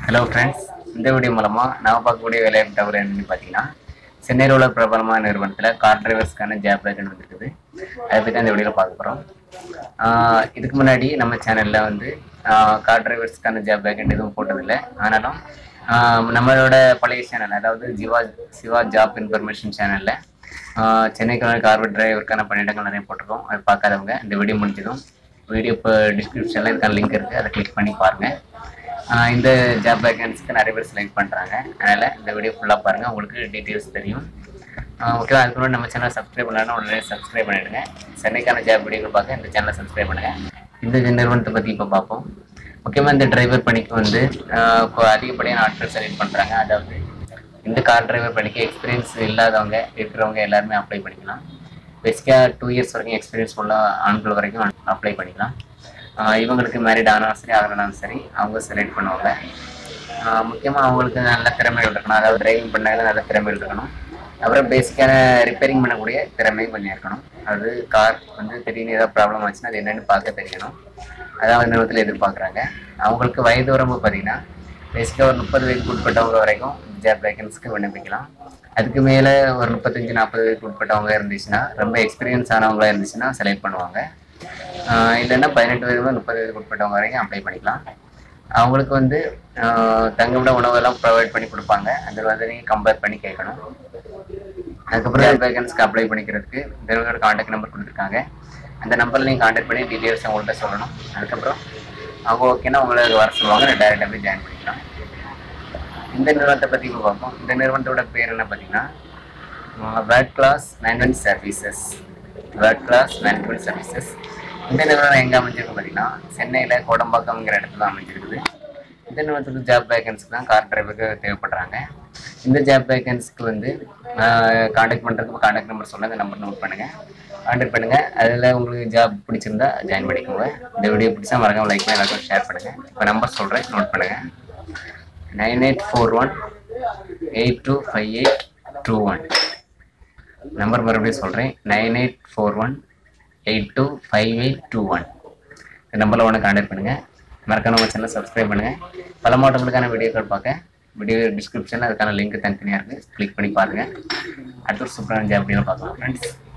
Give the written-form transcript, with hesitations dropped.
Hello friends, இந்த video மூலமாக நான் பார்க்கக்கூடிய வேலைவாய்ப்பு தகவல் என்னன்னு பார்த்தீங்கன்னா, சென்னையில் உள்ள பிரபலமான நிறுவனத்தில் கார் டிரைவர்ஸ்க்கான ஜாப் வேக்கன்ட் வந்துருக்குது. அதை பற்றி தான் இந்த வீடியோவில் பார்க்க போகிறோம். இதுக்கு முன்னாடி நம்ம சேனலில் வந்து கார் டிரைவர்ஸ்க்கான ஜாப் வேக்கன்ட் எதுவும் போட்டதில்லை. ஆனாலும் நம்மளோட பழைய சேனல், அதாவது சிவா ஜாப் இன்ஃபர்மேஷன் சேனலில் சென்னைக்கான கார்பரேட் டிரைவருக்கான பணியிடங்கள் நிறைய போட்டிருக்கோம். அதை பார்க்காதவங்க இந்த வீடியோ முடிஞ்சதும் வீடியோ இப்போ டிஸ்கிரிப்ஷனில் இதுக்கான லிங்க் இருக்குது, அதை கிளிக் பண்ணி பாருங்கள். இந்த ஜாப் வேகன்ஸ்க்கு நிறைய பேர் செலக்ட் பண்ணுறாங்க. அதனால் இந்த வீடியோ ஃபுல்லாக பாருங்கள், உங்களுக்கு டீட்டெயில்ஸ் தெரியும். ஓகேவா? அதுக்கு முன்னாடி நம்ம சேனலை சப்ஸ்கிரைப் பண்ணலாம், உடனே சப்ஸ்கிரைப் பண்ணிவிடுங்க. சென்னைக்கான ஜாப் வீடியோக்கள் பார்க்க இந்த சேனலை சப்ஸ்கிரைப் பண்ணுங்கள். இந்த நிறுவனத்தை பற்றி இப்போ பார்ப்போம். முக்கியமாக இந்த டிரைவர் பணிக்கு வந்து அதிகப்படியான ஆட்கள் செலக்ட் பண்ணுறாங்க. அதாவது இந்த கார் டிரைவர் பணிக்கு எக்ஸ்பீரியன்ஸ் இல்லாதவங்க இருக்கிறவங்க எல்லாருமே அப்ளை பண்ணிக்கலாம். பேசிக்காக 2 இயர்ஸ் வரைக்கும் எக்ஸ்பீரியன்ஸ் உள்ள ஆண்கள் வரைக்கும் அப்ளை பண்ணிக்கலாம். இவங்களுக்கு மேரிட் ஆனாலும் சரி ஆகலனாலும் சரி அவங்க செலக்ட் பண்ணுவாங்க. முக்கியமாக அவங்களுக்கு நல்ல திறமைகள் இருக்கணும், அதாவது டிரைவிங் பண்ணாலும் நல்ல திறமைகள் இருக்கணும். அப்புறம் பேசிக்கான ரிப்பேரிங் பண்ணக்கூடிய திறமையும் கொஞ்சம் இருக்கணும். அது கார் வந்து திடீர்னு ஏதாவது ப்ராப்ளம் ஆச்சுன்னா அது என்னென்னு பார்க்க தெரியணும். அதாவது நிறுவனத்தில் எதிர்பார்க்குறாங்க. அவங்களுக்கு வயது வரம்பு பார்த்தீங்கன்னா பேசிக்காக ஒரு 30 வயதுக்கு உட்பட்டவங்க வரைக்கும் ஜாப் வேகன்ஸ்க்கு விண்ணப்பிக்கலாம். அதுக்கு மேலே ஒரு 35-40 வயதுக்கு உட்பட்டவங்க இருந்துச்சுன்னா, ரொம்ப எக்ஸ்பீரியன்ஸ் ஆனவங்களா இருந்துச்சுன்னா செலக்ட் பண்ணுவாங்க. இல்லைன்னா 18 வயது 30 வயதுக்கு உட்பட்டவங்க வரைக்கும் அப்ளை பண்ணிக்கலாம். அவங்களுக்கு வந்து தங்குமிட உணவெல்லாம் ப்ரொவைட் பண்ணி கொடுப்பாங்க. அதில் வந்து நீங்கள் கம்பேர் பண்ணி கேட்கணும். அதுக்கப்புறம் வேகன்ஸ்க்கு அப்ளை பண்ணிக்கிறதுக்கு நிறுவனோட கான்டாக்ட் நம்பர் கொடுத்துருக்காங்க. அந்த நம்பரில் நீங்கள் கான்டாக்ட் பண்ணி டீட்டெயில்ஸ் அவங்கள்ட்ட சொல்லணும். அதுக்கப்புறம் அவங்க ஓகேன்னா உங்களை வர சொல்லுவாங்க, டேரெக்டாக போய் ஜாயின் பண்ணிக்கலாம். இந்த நிறுவனத்தை பற்றி இப்போ பார்ப்போம். இந்த நிறுவனத்தோட பேர் என்ன பார்த்தீங்கன்னா வேர்ல்ட் கிளாஸ் மேனேஜ்மெண்ட் சர்வீசஸ். இந்த நிறுவனம் எங்கே அமைஞ்சிருக்கு பார்த்தீங்கன்னா சென்னையில் கோடம்பாக்கம்ங்கிற இடத்துல அமைஞ்சிருக்குது. இந்த நிறுவனத்துக்கு ஜாப் வேகன்ஸ்க்கு தான் கார் டிரைவருக்கு தேவைப்படுறாங்க. இந்த ஜாப் வேகன்ஸ்க்கு வந்து கான்டாக்ட் பண்ணுறதுக்கு கான்டாக்ட் நம்பர் சொல்ல அந்த நம்பர் நோட் பண்ணுங்கள், கான்டாக்ட் பண்ணுங்கள். அதில் உங்களுக்கு ஜாப் பிடிச்சிருந்தா ஜாயின் பண்ணிக்கோங்க. இந்த வீடியோ பிடிச்சா மறக்காம லைக் பண்ணி எல்லாருக்கும் ஷேர் பண்ணுங்கள். இப்போ நம்பர் சொல்கிறேன், நோட் பண்ணுங்கள். 9841825821. நம்பர் மறுபடியும் சொல்கிறேன், 9841825821. இந்த நம்பரில் ஒன்று கான்டாக்ட் பண்ணுங்கள். மறக்காம நம்ம சேனலை சப்ஸ்கிரைப் பண்ணுங்கள். பல மாவட்டங்களுக்கான வீடியோக்கள் பார்க்க வீடியோ டிஸ்கிரிப்ஷனில் அதுக்கான லிங்க் தனித்தனியாக இருக்குது, கிளிக் பண்ணி பாருங்கள். அடுத்த ஒரு சூப்பரான ஜாப் வீடியோவில் பார்க்கலாம் ஃப்ரெண்ட்ஸ்.